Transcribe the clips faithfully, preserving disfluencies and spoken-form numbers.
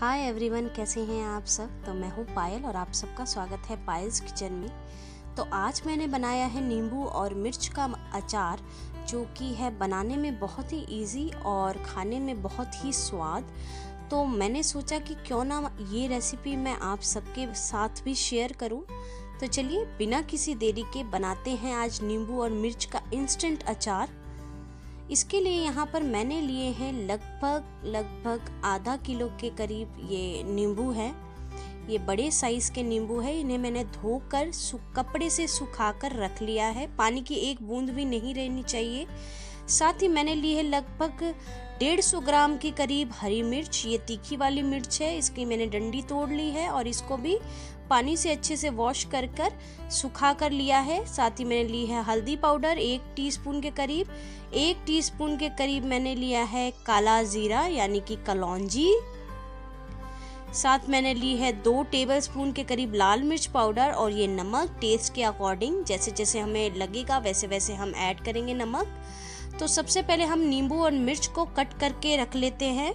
Hi everyone, कैसे हैं आप सब। तो मैं हूँ पायल और आप सबका स्वागत है पायल्स किचन में। तो आज मैंने बनाया है नींबू और मिर्च का अचार, जो कि है बनाने में बहुत ही इजी और खाने में बहुत ही स्वाद। तो मैंने सोचा कि क्यों ना ये रेसिपी मैं आप सबके साथ भी शेयर करूं। तो चलिए बिना किसी देरी के बनाते हैं आज नींबू और मिर्च का इंस्टेंट अचार। इसके लिए यहाँ पर मैंने लिए हैं लगभग लगभग आधा किलो के करीब ये नींबू है। ये बड़े साइज के नींबू है। इन्हें मैंने धोकर कपड़े से सुखाकर रख लिया है। पानी की एक बूंद भी नहीं रहनी चाहिए। साथ ही मैंने ली है लगभग डेढ़ सौ ग्राम के करीब हरी मिर्च। ये तीखी वाली मिर्च है। इसकी मैंने डंडी तोड़ ली है और इसको भी पानी से अच्छे से वॉश कर कर सुखा कर लिया है। साथ ही मैंने ली है हल्दी पाउडर एक टीस्पून के करीब। एक टीस्पून के करीब मैंने लिया है काला जीरा यानी कि कलौंजी। साथ मैंने ली है दो टेबलस्पून के करीब लाल मिर्च पाउडर और ये नमक टेस्ट के अकॉर्डिंग, जैसे जैसे हमें लगेगा वैसे वैसे हम ऐड करेंगे नमक। तो सबसे पहले हम नींबू और मिर्च को कट करके रख लेते हैं।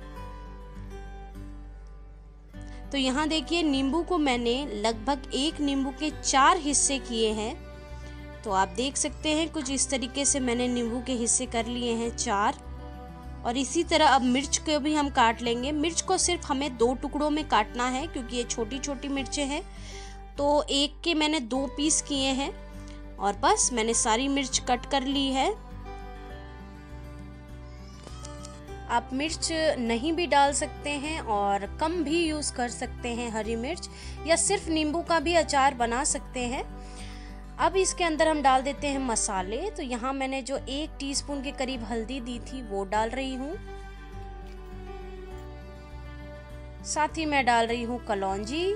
तो यहाँ देखिए नींबू को मैंने लगभग एक नींबू के चार हिस्से किए हैं। तो आप देख सकते हैं कुछ इस तरीके से मैंने नींबू के हिस्से कर लिए हैं चार। और इसी तरह अब मिर्च को भी हम काट लेंगे। मिर्च को सिर्फ हमें दो टुकड़ों में काटना है क्योंकि ये छोटी छोटी मिर्चें हैं। तो एक के मैंने दो पीस किए हैं और बस मैंने सारी मिर्च कट कर ली है। आप मिर्च नहीं भी डाल सकते हैं और कम भी यूज कर सकते हैं हरी मिर्च, या सिर्फ नींबू का भी अचार बना सकते हैं। अब इसके अंदर हम डाल देते हैं मसाले। तो यहाँ मैंने जो एक टीस्पून के करीब हल्दी दी थी वो डाल रही हूँ। साथ ही मैं डाल रही हूँ कलौंजी,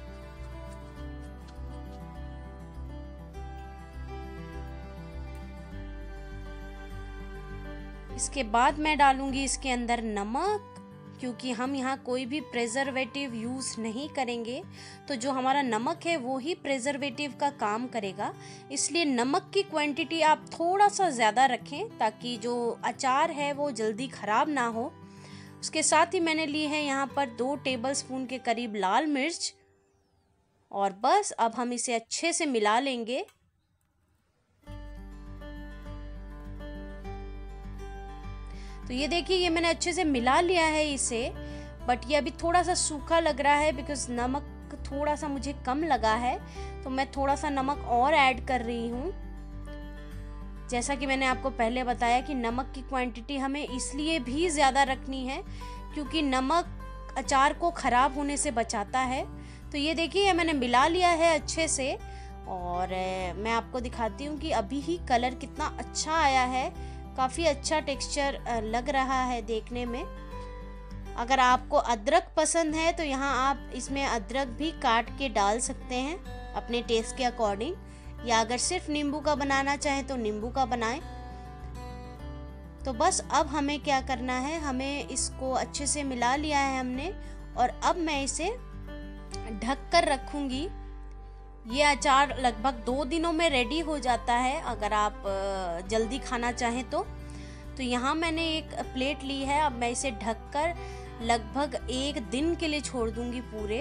इसके बाद मैं डालूंगी इसके अंदर नमक, क्योंकि हम यहाँ कोई भी प्रेजर्वेटिव यूज नहीं करेंगे। तो जो हमारा नमक है वो ही प्रेजर्वेटिव का काम करेगा। इसलिए नमक की क्वांटिटी आप थोड़ा सा ज़्यादा रखें ताकि जो अचार है वो जल्दी ख़राब ना हो। उसके साथ ही मैंने ली है यहाँ पर दो टेबलस्पून के करीब लाल मिर्च और बस अब हम इसे अच्छे से मिला लेंगे। तो ये देखिए ये मैंने अच्छे से मिला लिया है इसे, बट ये अभी थोड़ा सा सूखा लग रहा है बिकॉज नमक थोड़ा सा मुझे कम लगा है। तो मैं थोड़ा सा नमक और ऐड कर रही हूँ। जैसा कि मैंने आपको पहले बताया कि नमक की क्वांटिटी हमें इसलिए भी ज़्यादा रखनी है क्योंकि नमक अचार को ख़राब होने से बचाता है। तो ये देखिए मैंने मिला लिया है अच्छे से और मैं आपको दिखाती हूँ कि अभी ही कलर कितना अच्छा आया है। काफ़ी अच्छा टेक्सचर लग रहा है देखने में। अगर आपको अदरक पसंद है तो यहाँ आप इसमें अदरक भी काट के डाल सकते हैं अपने टेस्ट के अकॉर्डिंग, या अगर सिर्फ नींबू का बनाना चाहें तो नींबू का बनाएं। तो बस अब हमें क्या करना है, हमें इसको अच्छे से मिला लिया है हमने और अब मैं इसे ढक कर रखूँगी। ये अचार लगभग दो दिनों में रेडी हो जाता है अगर आप जल्दी खाना चाहें तो। तो यहाँ मैंने एक प्लेट ली है। अब मैं इसे ढककर लगभग एक दिन के लिए छोड़ दूंगी पूरे।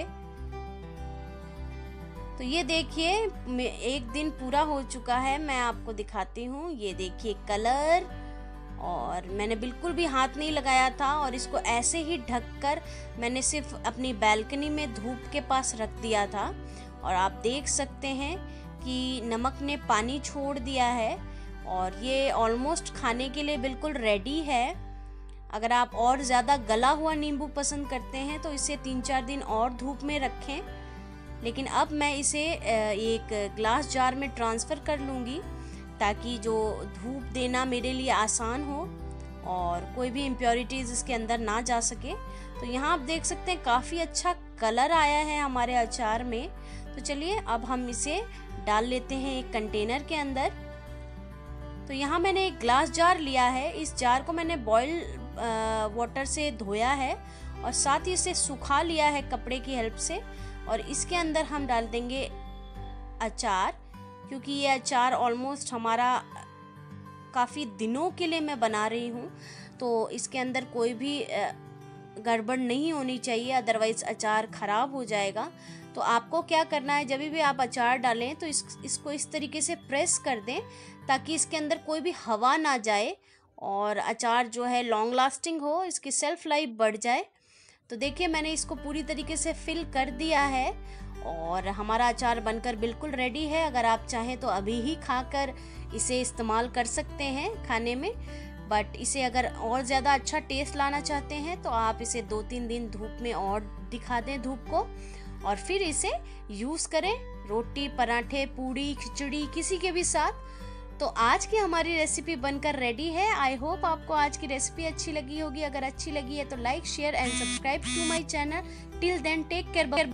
तो ये देखिए एक दिन पूरा हो चुका है। मैं आपको दिखाती हूँ। ये देखिए कलर, और मैंने बिल्कुल भी हाथ नहीं लगाया था और इसको ऐसे ही ढककर मैंने सिर्फ अपनी बैल्कनी में धूप के पास रख दिया था। और आप देख सकते हैं कि नमक ने पानी छोड़ दिया है और ये ऑलमोस्ट खाने के लिए बिल्कुल रेडी है। अगर आप और ज़्यादा गला हुआ नींबू पसंद करते हैं तो इसे तीन चार दिन और धूप में रखें। लेकिन अब मैं इसे एक ग्लास जार में ट्रांसफ़र कर लूँगी ताकि जो धूप देना मेरे लिए आसान हो और कोई भी इम्प्योरिटीज़ इसके अंदर ना जा सके। तो यहाँ आप देख सकते हैं काफ़ी अच्छा कलर आया है हमारे अचार में। तो चलिए अब हम इसे डाल लेते हैं एक कंटेनर के अंदर। तो यहाँ मैंने एक ग्लास जार लिया है। इस जार को मैंने बॉयल वाटर से धोया है और साथ ही इसे सुखा लिया है कपड़े की हेल्प से। और इसके अंदर हम डाल देंगे अचार, क्योंकि ये अचार ऑलमोस्ट हमारा काफ़ी दिनों के लिए मैं बना रही हूँ। तो इसके अंदर कोई भी गड़बड़ नहीं होनी चाहिए, अदरवाइज अचार ख़राब हो जाएगा। तो आपको क्या करना है, जब भी आप अचार डालें तो इस इसको इस तरीके से प्रेस कर दें ताकि इसके अंदर कोई भी हवा ना जाए और अचार जो है लॉन्ग लास्टिंग हो, इसकी सेल्फ लाइफ बढ़ जाए। तो देखिए मैंने इसको पूरी तरीके से फिल कर दिया है और हमारा अचार बनकर बिल्कुल रेडी है। अगर आप चाहें तो अभी ही खाकर इसे इस्तेमाल कर सकते हैं खाने में, बट इसे अगर और ज़्यादा अच्छा टेस्ट लाना चाहते हैं तो आप इसे दो तीन दिन धूप में और दिखा दें धूप को, और फिर इसे यूज़ करें रोटी, पराठे, पूड़ी, खिचड़ी किसी के भी साथ। तो आज की हमारी रेसिपी बनकर रेडी है। आई होप आपको आज की रेसिपी अच्छी लगी होगी। अगर अच्छी लगी है तो like, share and subscribe to my channel. Till then take care.